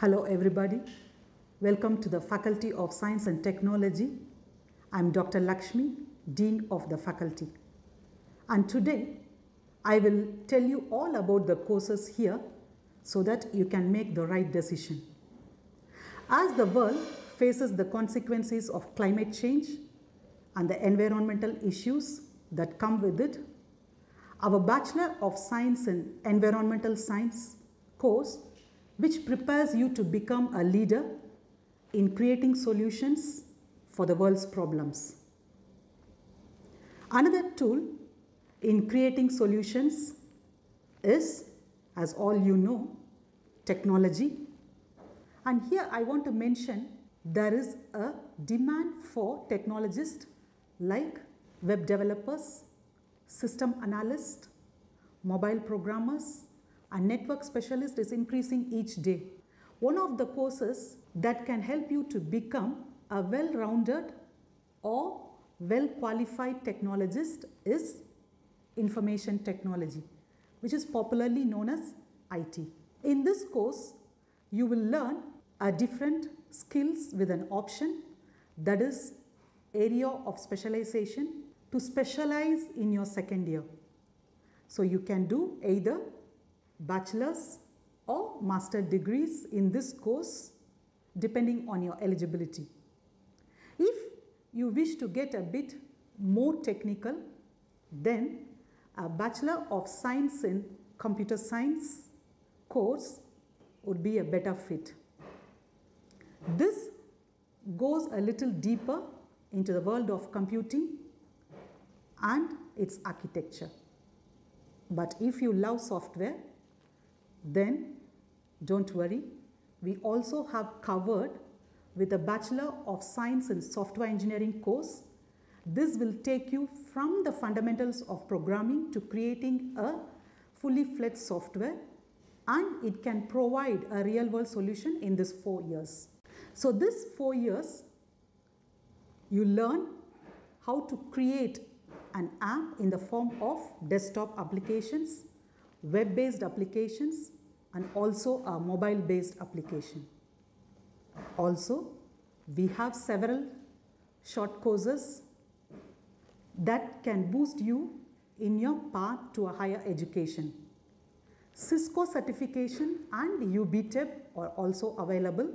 Hello everybody, welcome to the Faculty of Science and Technology. I am Dr. Lakshmi, Dean of the Faculty. And today I will tell you all about the courses here so that you can make the right decision. As the world faces the consequences of climate change and the environmental issues that come with it, our Bachelor of Science in Environmental Science course, which prepares you to become a leader in creating solutions for the world's problems. Another tool in creating solutions is, as all you know, technology. And here I want to mention there is a demand for technologists like web developers, system analysts, mobile programmers, and network specialist is increasing each day. One of the courses that can help you to become a well-rounded or well-qualified technologist is information technology, which is popularly known as IT. In this course, you will learn a different skills with an option, that is area of specialization, to specialize in your second year. So you can do either bachelor's or master degrees in this course depending on your eligibility. If you wish to get a bit more technical, then a Bachelor of Science in Computer Science course would be a better fit. This goes a little deeper into the world of computing and its architecture. But if you love software, then don't worry, we also have covered with a Bachelor of Science in Software Engineering course. This will take you from the fundamentals of programming to creating a fully fledged software, and it can provide a real world solution in this 4 years. So this 4 years, you learn how to create an app in the form of desktop applications, web-based applications, and also a mobile-based application. Also, we have several short courses that can boost you in your path to a higher education. Cisco certification and UBTEP are also available.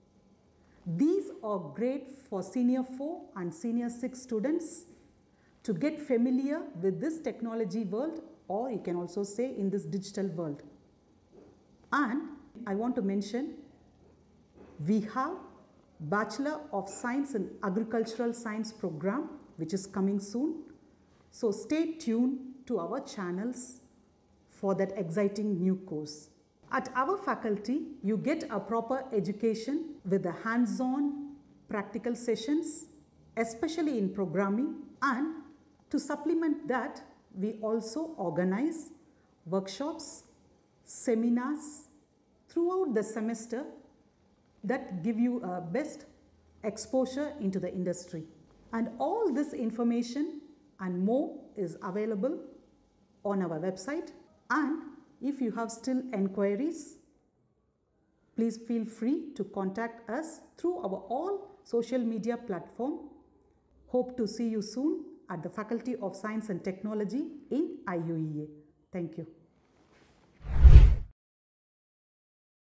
These are great for Senior 4 and Senior 6 students to get familiar with this technology world, or you can also say in this digital world. And I want to mention, we have Bachelor of Science in Agricultural Science program, which is coming soon. So stay tuned to our channels for that exciting new course. At our faculty, you get a proper education with the hands-on practical sessions, especially in programming, and to supplement that, we also organize workshops, seminars throughout the semester that give you a best exposure into the industry. And all this information and more is available on our website. And if you have still enquiries, please feel free to contact us through our all social media platform. Hope to see you soon at the Faculty of Science and Technology in IUEA. Thank you.